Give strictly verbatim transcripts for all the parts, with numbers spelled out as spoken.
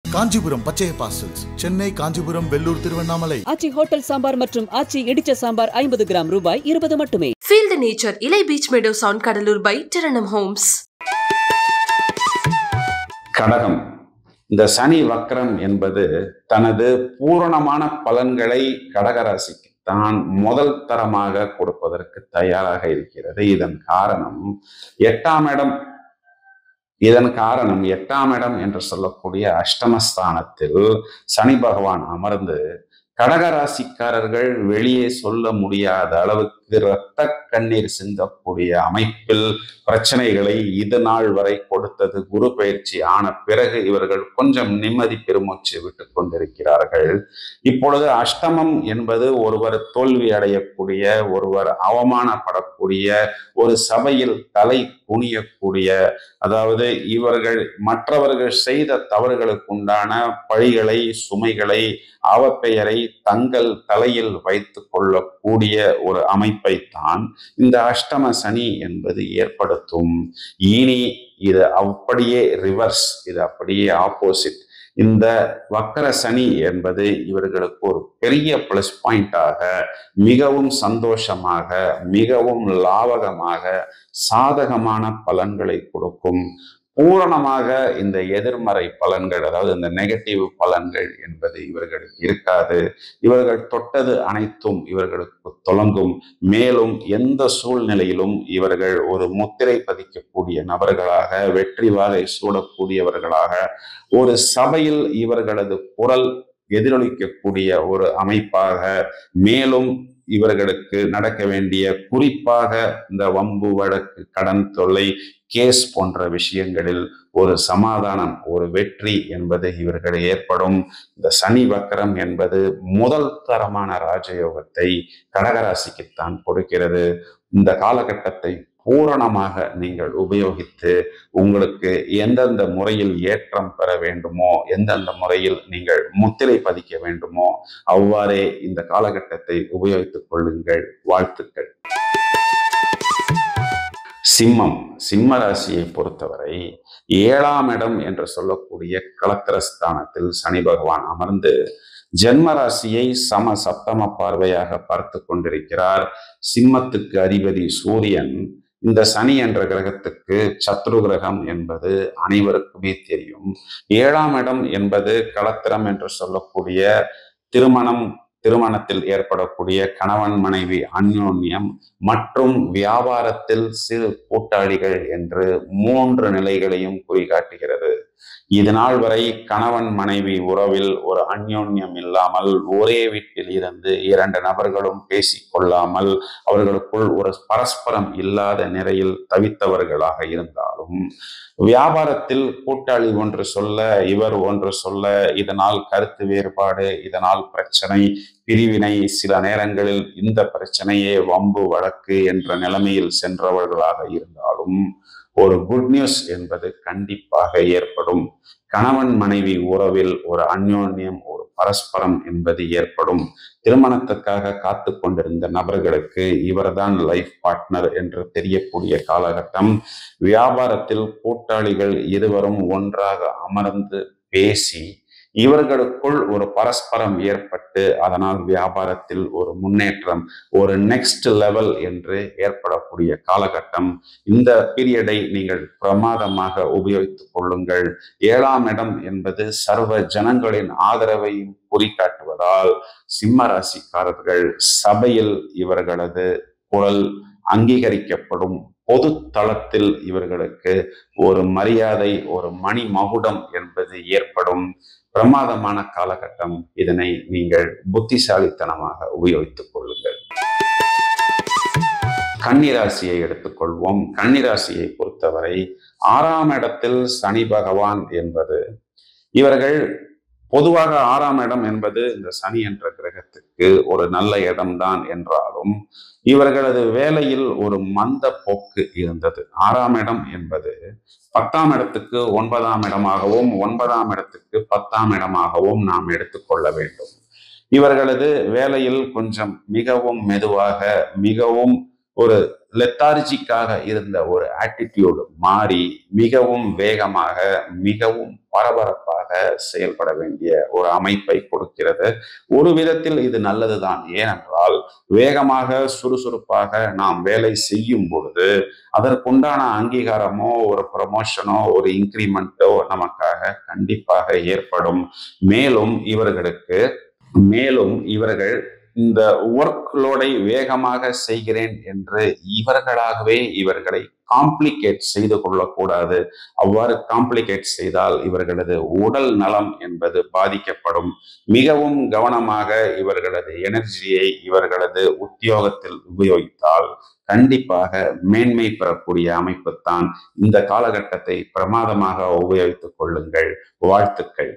Kanchipuram Pachaiyappa silks, Chennai, Kanchipuram, Vellur, Tiruvannamalai. Aachi hotel sambar மற்றும் ஆச்சி இடிச்ச சாம்பார் ஐம்பது கிராம் ரூபாய் இருபது மட்டுமே. Feel the nature. Ilai Beach Meadows on Kadalur by Tiranam Homes. கடகம். இந்த சனி வக்ரம் என்பது தனது பூரணமான பலன்களை கடகராசிக்கு தான் முதல் தரமாக கொடுப்பதற்கு தயாராக இருக்கிறது. இதன் காரணம் எட்டாம் இடம் இதன் காரணம் எட்டாம் இடம் என்று சொல்லக்கூடிய அஷ்டமஸ்தானத்தில் சனி பகவான் அமர்ந்து கடகராசிக்காரர்கள் வெளியே சொல்ல முடியாத அளவுக்கு இரத்த கண்ணீர் சிந்தக்கூடிய அமைப்பில் பிரச்சனைகளை இது நாள் வரை கொடுத்தது. குரு பயிற்சி ஆன பிறகு இவர்கள் கொஞ்சம் நிம்மதி பெருமூச்சு விட்டு கொண்டிருக்கிறார்கள். இப்பொழுது அஷ்டமம் என்பது ஒருவர் தோல்வி அடையக்கூடிய, ஒருவர் அவமானப்படக்கூடிய, ஒரு சபையில் தலை குனியக்கூடிய, அதாவது இவர்கள் மற்றவர்கள் செய்த தவறுகளுக்கு உண்டான பழிகளை, சுமைகளை, அவப்பெயரை தங்கள் தலையில் வைத்து கொள்ளக்கூடிய ஒரு அமைப்பை தான் இந்த அஷ்டம சனி என்பது ஏற்படுத்தும். இனி இது அப்படியே ரிவர்ஸ், இது அப்படியே ஆப்போசிட். இந்த வக்கர சனி என்பது இவர்களுக்கு ஒரு பெரிய பிளஸ் பாயிண்டாக, மிகவும் சந்தோஷமாக, மிகவும் லாபகமாக, சாதகமான பலன்களை கொடுக்கும். பூரணமாக இந்த எதிர்மறை பலன்கள், அதாவது இந்த நெகட்டிவ் பலன்கள் என்பது இவர்களுக்கு இருக்காது. இவர்கள் தொட்டது அனைத்தும் இவர்களுக்கு தொடங்கும். மேலும் எந்த சூழ்நிலையிலும் இவர்கள் ஒரு முத்திரை பதிக்கக்கூடிய நபர்களாக, வெற்றி வாகை சூடக்கூடியவர்களாக, ஒரு சபையில் இவர்களது குரல் எதிரொலிக்கக்கூடிய ஒரு அமைப்பாக, மேலும் இவர்களுக்கு நடக்க வேண்டிய, குறிப்பாக இந்த வம்பு வழக்கு, கடன் தொல்லை, கேஸ் போன்ற விஷயங்களில் ஒரு சமாதானம், ஒரு வெற்றி என்பது இவர்கள் ஏற்படும். இந்த சனி வக்கரம் என்பது முதல் தரமான ராஜயோகத்தை கடகராசிக்குத்தான் கொடுக்கிறது. இந்த காலகட்டத்தை பூரணமாக நீங்கள் உபயோகித்து உங்களுக்கு எந்தெந்த முறையில் ஏற்றம் பெற வேண்டுமோ, எந்தெந்த முறையில் நீங்கள் முத்திரை பதிக்க வேண்டுமோ அவ்வாறே இந்த காலகட்டத்தை உபயோகித்துக் கொள்ளுங்கள். வாழ்த்துக்கள். சிம்மம். சிம்ம ராசியை பொறுத்தவரை ஏழாம் இடம் என்று சொல்லக்கூடிய கலத்திரஸ்தானத்தில் சனி பகவான் அமர்ந்து ஜென்ம ராசியை சம சப்தம பார்வையாக பார்த்து கொண்டிருக்கிறார். சிம்மத்துக்கு அதிபதி சூரியன். இந்த சனி என்ற கிரகத்துக்கு சத்ரு கிரகம் என்பது அனைவருக்குமே தெரியும். ஏழாம் இடம் என்பது களத்திரம் என்று சொல்லக்கூடிய திருமணம், திருமணத்தில் ஏற்படக்கூடிய கணவன் மனைவி அந்யோன்யம் மற்றும் வியாபாரத்தில் சிறு கூட்டாளிகள் என்று மூன்று நிலைகளையும் குறிகாட்டுகிறது. இது நாள் வரை கணவன் மனைவி உறவில் ஒரு அந்யோன்யம் இல்லாமல், ஒரே வீட்டில் இருந்து இரண்டு நபர்களும் பேசிக்கொள்ளாமல், அவர்களுக்குள் ஒரு பரஸ்பரம் இல்லாத நிலையில் தவித்தவர்களாக இருந்தாலும், வியாபாரத்தில் கூட்டாளி ஒன்று சொல்ல, இவர் ஒன்று சொல்ல, இதனால் கருத்து வேறுபாடு, இதனால் பிரச்சனை, பிரிவினை, சில நேரங்களில் இந்த பிரச்சனையே வம்பு வழக்கு என்ற நிலைமையில் சென்றவர்களாக இருந்தாலும் ஒரு குட் நியூஸ் என்பது கண்டிப்பாக ஏற்படும். கணவன் மனைவி உறவில் ஒரு அந்யோன்யம், ஒரு பரஸ்பரம் என்பது ஏற்படும். திருமணத்துக்காக காத்து கொண்டிருந்த நபர்களுக்கு இவர்தான் லைஃப் பார்ட்னர் என்று தெரியக்கூடிய காலகட்டம். வியாபாரத்தில் கூட்டாளிகள் இருவரும் ஒன்றாக அமர்ந்து பேசி இவர்களுக்குள் ஒரு பரஸ்பரம் ஏற்பட்டு அதனால் வியாபாரத்தில் ஒரு முன்னேற்றம், ஒரு நெக்ஸ்ட் லெவல் என்று ஏற்படக்கூடிய காலகட்டம். இந்த பீரியடை நீங்கள் பிரமாதமாக உபயோகித்துக் கொள்ளுங்கள். ஏழாம் இடம் என்பது சர்வ ஜனங்களின் ஆதரவையும் குறிகாட்டுவதால் சிம்ம ராசிக்காரர்கள் சபையில் இவர்களது குரல் அங்கீகரிக்கப்படும். பொது தளத்தில் இவர்களுக்கு ஒரு மரியாதை, ஒரு மணி மகுடம் என்பது ஏற்படும். பிரமாதமான காலகட்டம். இதனை நீங்கள் புத்திசாலித்தனமாக உபயோகித்துக் கொள்ளுங்கள். கன்னிராசியை எடுத்துக்கொள்வோம். கன்னிராசியை பொறுத்தவரை ஆறாம் இடத்தில் சனி பகவான் என்பது, இவர்கள் பொதுவாக ஆறாம் இடம் என்பது இந்த சனி என்ற கிரகத்துக்கு ஒரு நல்ல இடம்தான் என்றாலும் இவர்களது வேலையில் ஒரு மந்த போக்கு இருந்தது. ஆறாம் இடம் என்பது பத்தாம் இடத்துக்கு ஒன்பதாம் இடமாகவும், ஒன்பதாம் இடத்துக்கு பத்தாம் இடமாகவும் நாம் எடுத்துக்கொள்ள வேண்டும். இவர்களது வேலையில் கொஞ்சம் மிகவும் மெதுவாக, மிகவும் ஒரு லெத்தார்ஜிக்காக இருந்த ஒரு ஆட்டிடியூடு மாறி மிகவும் வேகமாக மிகவும் பரபரப்பாக செயல்பட வேண்டிய ஒரு அமைப்பை கொடுக்கிறது. ஒரு விதத்தில் இது நல்லதுதான். ஏனென்றால் வேகமாக சுறுசுறுப்பாக நாம் வேலை செய்யும் பொழுது அதற்குண்டான அங்கீகாரமோ ஒரு ப்ரமோஷனோ ஒரு இன்கிரிமெண்ட்டோ நமக்காக கண்டிப்பாக ஏற்படும். மேலும் இவர்களுக்கு மேலும் இவர்கள் இந்த ஒர்க் லோடை வேகமாக செய்கிறேன் என்று இவர்களாகவே இவர்களை காம்ப்ளிகேட் செய்து கொள்ளக்கூடாது. அவ்வாறு காம்ப்ளிகேட் செய்தால் இவர்களது உடல் நலம் என்பது பாதிக்கப்படும். மிகவும் கவனமாக இவர்களது எனர்ஜியை இவர்களது உத்தியோகத்தில் உபயோகித்தால் கண்டிப்பாக மேன்மை பெறக்கூடிய அமைப்புத்தான். இந்த காலகட்டத்தை பிரமாதமாக உபயோகித்துக் கொள்ளுங்கள். வாழ்த்துக்கள்.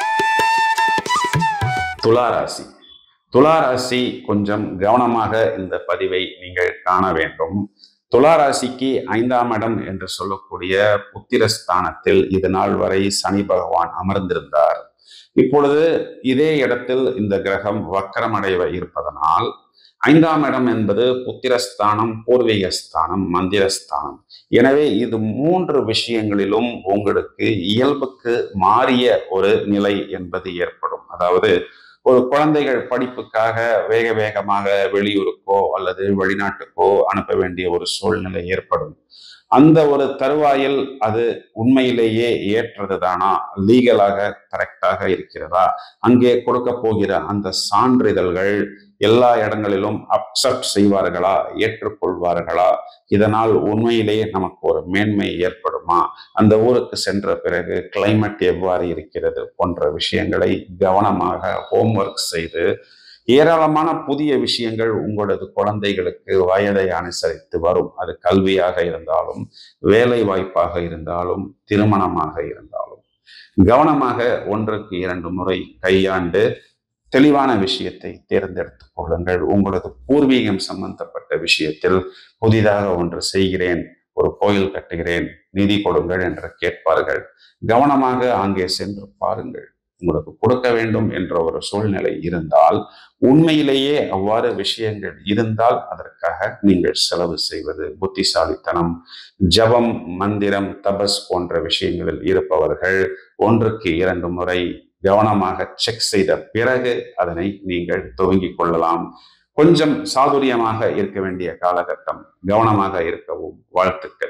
துளாராசி. துளாராசி கொஞ்சம் கவனமாக இந்த பதிவை நீங்கள் காண வேண்டும். துளாராசிக்கு ஐந்தாம் இடம் என்று சொல்லக்கூடிய புத்திரஸ்தானத்தில் இது நாள் வரை சனி பகவான் அமர்ந்திருந்தார். இப்பொழுது இதே இடத்தில் இந்த கிரகம் வக்கரமடைய இருப்பதனால் ஐந்தாம் இடம் என்பது புத்திரஸ்தானம், பூர்வீகஸ்தானம், மந்திரஸ்தானம். எனவே இது மூன்று விஷயங்களிலும் உங்களுக்கு இயல்புக்கு மாறிய ஒரு நிலை என்பது ஏற்படும். அதாவது ஒரு குழந்தைகள் படிப்புக்காக வேக வேகமாக வெளியூருக்கோ அல்லது வெளிநாட்டுக்கோ அனுப்ப வேண்டிய ஒரு சூழ்நிலை ஏற்படும். அந்த ஒரு தருவாயில் அது உண்மையிலேயே ஏற்றது தானா, லீகலாக கரெக்டாக இருக்கிறதா, அங்கே கொடுக்க போகிற அந்த சான்றிதழ்கள் எல்லா இடங்களிலும் அக்செப்ட் செய்வார்களா, ஏற்றுக்கொள்வார்களா, இதனால் உண்மையிலேயே நமக்கு ஒரு மேன்மை ஏற்படுமா, அந்த ஊருக்கு சென்ற பிறகு கிளைமேட் எவ்வாறு இருக்கிறது போன்ற விஷயங்களை கவனமாக ஹோம்ஒர்க் செய்து ஏராளமான புதிய விஷயங்கள் உங்களது குழந்தைகளுக்கு வயதை அனுசரித்து வரும். அது கல்வியாக இருந்தாலும் வேலை வாய்ப்பாக இருந்தாலும் திருமணமாக இருந்தாலும் கவனமாக ஒன்றுக்கு இரண்டு முறை கையாண்டு தெளிவான விஷயத்தை தேர்ந்தெடுத்துக் கொள்ளுங்கள். உங்களது பூர்வீகம் சம்பந்தப்பட்ட விஷயத்தில் புதிதாக ஒன்று செய்கிறேன், ஒரு கோயில் கட்டுகிறேன், நிதி கொடுங்கள் என்று கேட்பார்கள். கவனமாக அங்கே சென்று பாருங்கள். உங்களுக்கு கொடுக்க வேண்டும் என்ற ஒரு சூழ்நிலை இருந்தால், உண்மையிலேயே அவ்வாறு விஷயங்கள் இருந்தால் அதற்காக நீங்கள் செலவு செய்வது புத்திசாலித்தனம். ஜபம், மந்திரம், தபஸ் போன்ற விஷயங்களில் இருப்பவர்கள் ஒன்றுக்கு இரண்டு முறை கவனமாக செக் செய்த பிறகு அதனை நீங்கள் துவங்கிக் கொள்ளலாம். கொஞ்சம் சாதுரியமாக இருக்க வேண்டிய காலகட்டம். கவனமாக இருக்கவும் வாழ்த்துக்கள்.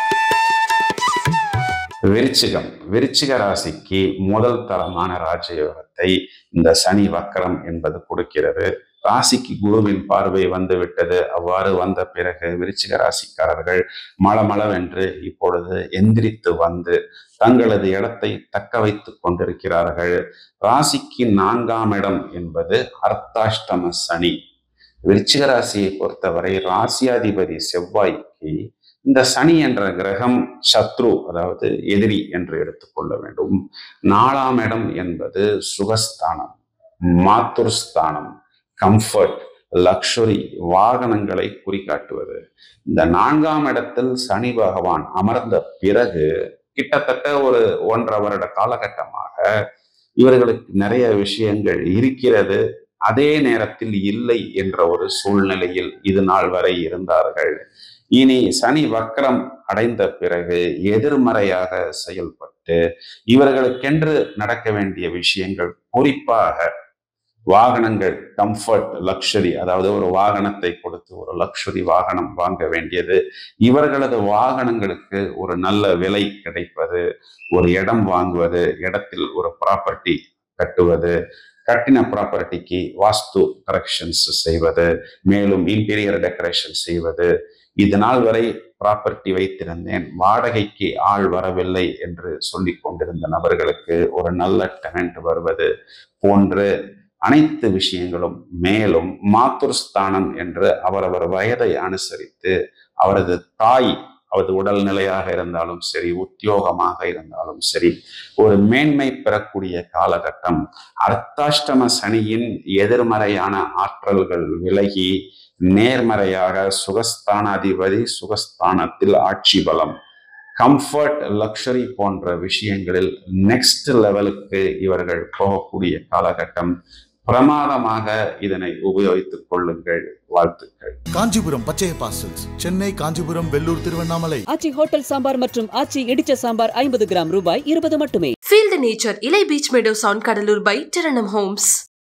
விருச்சிகம். விருச்சிக ராசிக்கு முதல் தரமான ராஜயோகத்தை இந்த சனி வக்கரம் என்பது கொடுக்கிறது. ராசிக்கு குருவின் பார்வை வந்து விட்டது. அவ்வாறு வந்த பிறகு விருச்சிக ராசிக்காரர்கள் மளமளவென்று இப்பொழுது எந்திரித்து வந்து தங்களது இடத்தை தக்க வைத்துக் கொண்டிருக்கிறார்கள். ராசிக்கு நான்காம் இடம் என்பது அர்த்தாஷ்டம சனி. விருச்சிக ராசியை பொறுத்தவரை ராசியாதிபதி செவ்வாய்க்கு இந்த சனி என்ற கிரகம் சத்ரு, அதாவது எதிரி என்று எடுத்துக்கொள்ள வேண்டும். நாலாம் இடம் என்பது சுகஸ்தானம், மாத்துர்ஸ்தானம், கம்ஃபர்ட், லக்ஷரி, வாகனங்களை குறிக்காட்டுவது. இந்த நான்காம் இடத்தில் சனி பகவான் அமர்ந்த பிறகு கிட்டத்தட்ட ஒரு ஒன்றரை வருட காலகட்டமாக இவர்களுக்கு நிறைய விஷயங்கள் இருக்கிறது. அதே நேரத்தில் இல்லை என்ற ஒரு சூழ்நிலையில் இது நாள் வரை இருந்தார்கள். இனி சனி வக்கரம் அடைந்த பிறகு எதிர்மறையாக செயல்பட்டு இவர்களுக்கென்று நடக்க வேண்டிய விஷயங்கள், குறிப்பாக வாகனங்கள், கம்ஃபர்ட், லக்ஷரி, அதாவது ஒரு வாகனத்தை கொடுத்து ஒரு லக்ஷரி வாகனம் வாங்க வேண்டியது, இவர்களது வாகனங்களுக்கு ஒரு நல்ல விலை கிடைப்பது, ஒரு இடம் வாங்குவது, இடத்தில் ஒரு ப்ராப்பர்ட்டி கட்டுவது, கட்டின ப்ராப்பர்ட்டிக்கு வாஸ்து கரெக்ஷன்ஸ் செய்வது, மேலும் இன்டீரியர் டெக்கரேஷன் செய்வது, இது நாள் வரை ப்ராப்பர்ட்டி வைத்திருந்தேன், வாடகைக்கு ஆள் வரவில்லை என்று சொல்லி கொண்டிருந்த நபர்களுக்கு ஒரு நல்ல டெனன்ட் வருவது போன்று அனைத்து விஷயங்களும். மேலும் மாத்துர்ஸ்தானம் என்று அவரவர் வயதை அனுசரித்து அவரது தாய், அவரது உடல்நிலையாக இருந்தாலும் சரி, உத்தியோகமாக இருந்தாலும் சரி, ஒரு மேன்மை பெறக்கூடிய காலகட்டம். அர்த்தாஷ்டம சனியின் எதிர்மறையான ஆற்றல்கள் விலகி நேர்மறையாக சுகஸ்தானாதிபதி சுகஸ்தானத்தில் ஆட்சி பலம், கம்ஃபர்ட், லக்ஷரி போன்ற விஷயங்களில் நெக்ஸ்ட் லெவலுக்கு இவர்கள் போகக்கூடிய காலகட்டம். பிரமாதமாக இதனை உபயோகித்துக் கொள்ளுங்கள். வாழ்த்துக்கள். காஞ்சிபுரம் பச்சையப்பா சில்க்ஸ், சென்னை, காஞ்சிபுரம், வெள்ளூர், திருவண்ணாமலை. ஆச்சி ஹோட்டல் சாம்பார் மற்றும் ஆச்சி இடிச்ச சாம்பார் ஐம்பது கிராம் ரூபாய் இருபது மட்டுமே. Feel the nature, Ilai Beach Meadow Sound Kadalur by Taranam Homes.